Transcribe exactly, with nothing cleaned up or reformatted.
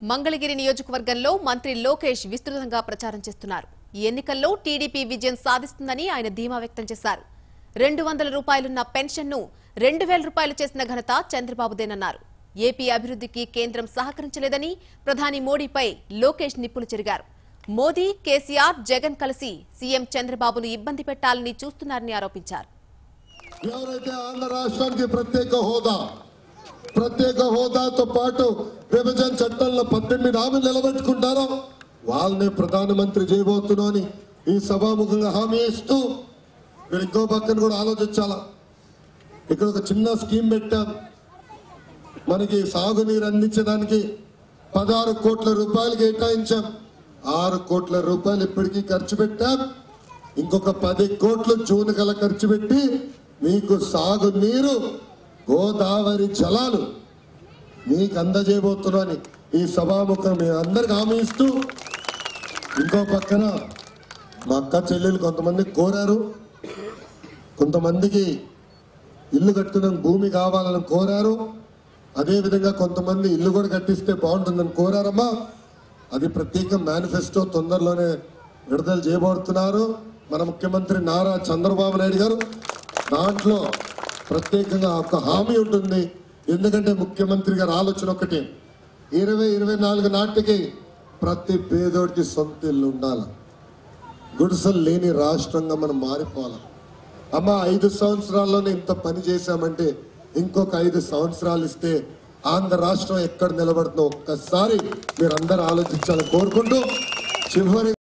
మంగళగిరి నియోజకవర్గంలో మంత్రి లోకేష్ విస్తృతంగా ప్రచారం చేస్తున్నారు. ఈ ఎన్నికల్లో టీడీపీ విజయం సాధిస్తుందని ఆయన ధీమా వ్యక్తం చేశారు. రెండు వందల రూపాయలున్న పెన్షన్ను రెండు వేల రూపాయలు చేసిన ఘనత చంద్రబాబుదేనన్నారు. ఏపీ అభివృద్ధికి కేంద్రం సహకరించలేదని ప్రధాని మోడీపై లోకేష్ నిప్పులు చెరిగారు. మోదీ, కేసీఆర్, జగన్ కలిసి సీఎం చంద్రబాబును ఇబ్బంది పెట్టాలని చూస్తున్నారని ఆరోపించారు. ఎవరైతే ఆంధ్ర రాష్ట్రానికి ప్రత్యేక హోదా ప్రత్యేక హోదాతో పాటు విభజన చట్టంలో పద్దెనిమిది హామీలు నిలబెట్టుకుంటారో వాళ్ళని ప్రధానమంత్రి చేయబోతున్నాని ఈ సభాముఖంగా హామీ ఇస్తూ మీరు ఇంకో పక్కన కూడా ఆలోచించాలా. ఇక్కడ ఒక చిన్న స్కీమ్ పెట్టాం. మనకి సాగునీరు అందించడానికి పదహారు కోట్ల రూపాయలు కేటాయించాం. ఆరు కోట్ల రూపాయలు ఇప్పటికీ ఖర్చు పెట్టాం. ఇంకొక పది కోట్లు జూన్ కల ఖర్చు పెట్టి మీకు సాగునీరు గోదావరి జలాలు మీకు అందజేయబోతున్నాని ఈ సభాముఖం మీ అందరికి హామీ ఇస్తూ, ఇంకో పక్కన మా అక్క చెల్లెలు కొంతమంది కోరారు, కొంతమందికి ఇల్లు కట్టుకున్న భూమి కావాలని కోరారు, అదేవిధంగా కొంతమంది ఇల్లు కూడా కట్టిస్తే బాగుంటుందని కోరారమ్మా. అది ప్రత్యేక మేనిఫెస్టో తొందరలోనే విడుదల చేయబోతున్నారు మన ముఖ్యమంత్రి నారా చంద్రబాబు నాయుడు గారు. దాంట్లో ప్రత్యేకంగా ఒక హామీ ఉంటుంది. ఎందుకంటే ముఖ్యమంత్రి గారు ఆలోచన ఒకటి, ఇరవై ఇరవై నాలుగు నాటికి ప్రతి పేదోడికి సొంత ఇల్లు ఉండాలి. గుడిసెలు లేని రాష్ట్రంగా మనం మారిపోవాలి. అమ్మ ఐదు సంవత్సరాల్లోనే ఇంత పని చేశామంటే ఇంకొక ఐదు సంవత్సరాలు ఇస్తే ఆంధ్ర రాష్ట్రం ఎక్కడ నిలబడుతుందో ఒక్కసారి మీరు అందరూ ఆలోచించాలని కోరుకుంటూ చివరి